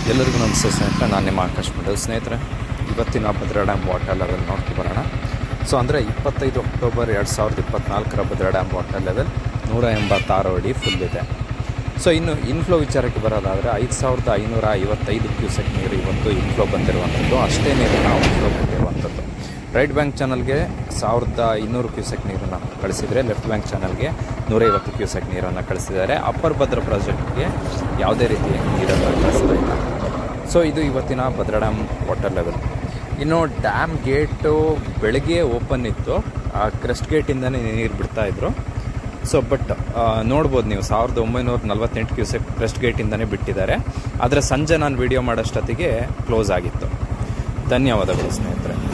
ಎಲ್ಲರಿಗೂ ನಮಸ್ತೆ ಸ್ನೇಹಿತರೆ, ನಾನು ನಿಮ್ಮ ಆಕಾಶ್ ಮಂಡಲ್. ಸ್ನೇಹಿತರೆ, ಇವತ್ತಿನ ಭದ್ರಾ ಡ್ಯಾಮ್ ವಾಟರ್ ಲೆವೆಲ್ ನೋಡ್ಕೊ ಬರೋಣ. ಸೊ ಅಂದರೆ 25 October 2024 Bhadra dam water level 186 ಅಡಿ ಫುಲ್ ಇದೆ. ಸೊ ಇನ್ನು ಇನ್ಫ್ಲೋ ವಿಚಾರಕ್ಕೆ ಬರೋದಾದರೆ 5555 ಕ್ಯೂಸೆಕ್ ನೀರು ಇವತ್ತು ಇನ್ಫ್ಲೋ ಬಂದಿರುವಂಥದ್ದು. ಅಷ್ಟೇ ನೀರನ್ನು ಔಟ್ಫ್ಲೋ ಬಂದಿರುವಂಥದ್ದು. ರೈಟ್ ಬ್ಯಾಂಕ್ ಚಾನಲ್ಗೆ 1200 ಕ್ಯೂಸೆಕ್ ನೀರನ್ನು ಕಳಿಸಿದರೆ, ಲೆಫ್ಟ್ ಬ್ಯಾಂಕ್ ಚಾನಲ್ಗೆ 150 ಕ್ಯೂಸೆಕ್ ನೀರನ್ನು ಕಳಿಸಿದ್ದಾರೆ. ಅಪ್ಪರ್ ಭದ್ರಾ ಪ್ರಾಜೆಕ್ಟ್ಗೆ ಯಾವುದೇ ರೀತಿಯ ನೀರನ್ನು ಕಳಿಸ್ತಾ ಇಲ್ಲ. ಸೊ ಇದು ಇವತ್ತಿನ ಭದ್ರಾ ಡ್ಯಾಮ್ ವಾಟರ್ ಲೆವೆಲ್. ಇನ್ನು ಡ್ಯಾಮ್ ಗೇಟು ಬೆಳಗ್ಗೆ ಓಪನ್ ಇತ್ತು, ಆ ಕ್ರೆಸ್ಟ್ ಗೇಟಿಂದನೇ ನೀರು ಬಿಡ್ತಾಯಿದ್ರು. ಸೊ ಬಟ್ ನೋಡ್ಬೋದು ನೀವು 1948 ಕ್ಯೂಸೆಕ್ ಕ್ರೆಸ್ಟ್ ಗೇಟಿಂದನೇ ಬಿಟ್ಟಿದ್ದಾರೆ. ಆದರೆ ಸಂಜೆ ನಾನು ವಿಡಿಯೋ ಮಾಡೋಷ್ಟೊತ್ತಿಗೆ ಕ್ಲೋಸ್ ಆಗಿತ್ತು. ಧನ್ಯವಾದಗಳು ಸ್ನೇಹಿತರೆ.